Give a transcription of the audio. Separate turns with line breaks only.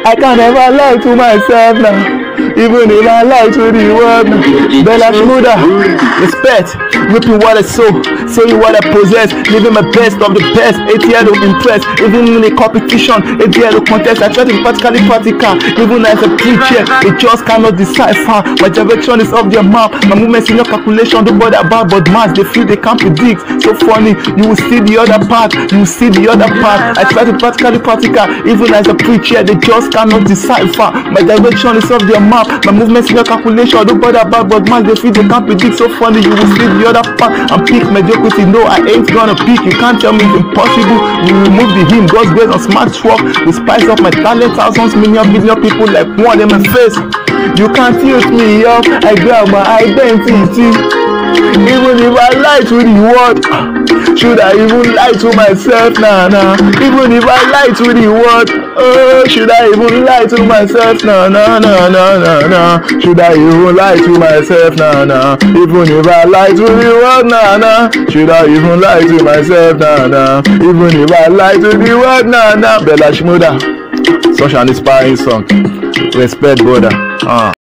I can never lie to myself now, even if I lie to the world now. Bella Shmurda, respect, ripping what I sow, saying what I possess, living my best of the best. 8 years to impress, even in a competition, 8 years to contest. I try to be practically practical, even as a preacher. It just cannot decipher. My direction is up their mouth, my movements in your calculation. Don't bother about but mass, they feel they can't predict. So funny, you will see the other part, you will see the other part. I try to practically practical, even as a preacher. They just cannot decipher. My direction is up their mouth, my movements in your calculation. Don't bother about but mass, they feel they can't predict. So funny, you will see the other part and pick mediocrity. No, I ain't gonna pick. You can't tell me it's impossible. You remove the hymn, God's grace on smart work. We spice up my talent, thousands, million, billion people like one in my face. You can't tilt me up, I grab my identity. Even if I lie to the world, should I even lie to myself? Nah. Even if I lie to the world, oh, should I even lie to myself? Nah. Should I even lie to myself? Nah. Even if I lie to the world, nah. Should I even lie to myself? Nah. Even if I lie to the world, nah. Bella Shmurda, such an inspiring song. Respect, brother.